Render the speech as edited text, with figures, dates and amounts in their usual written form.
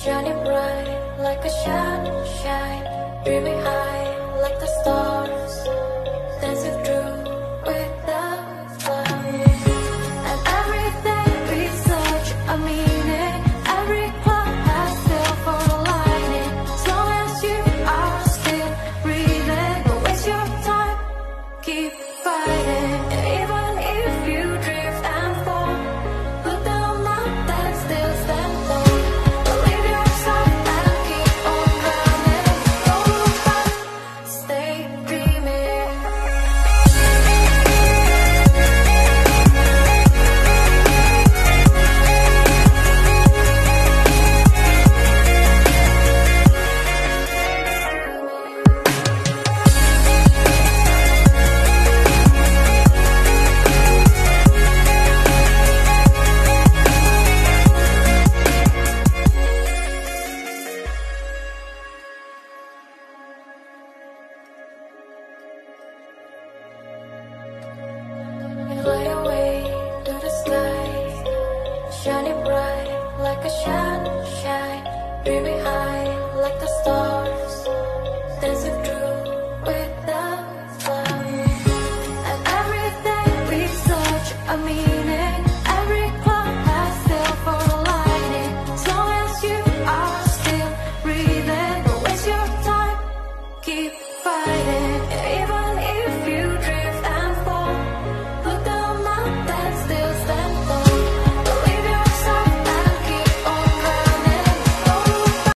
shining bright like a sunshine, dreaming high like the stars, dancing through with the clouds. And every day brings such a meaning. Every cloud has silver lining. As long as you are still breathing, don't waste your time, keep fighting. Even if you drift and fall, look down up and still stand tall. Believe yourself and keep on running. Don't look back, stay dreaming. Fly away to the sky, shining bright like a sunshine, dreaming high like the stars, dancing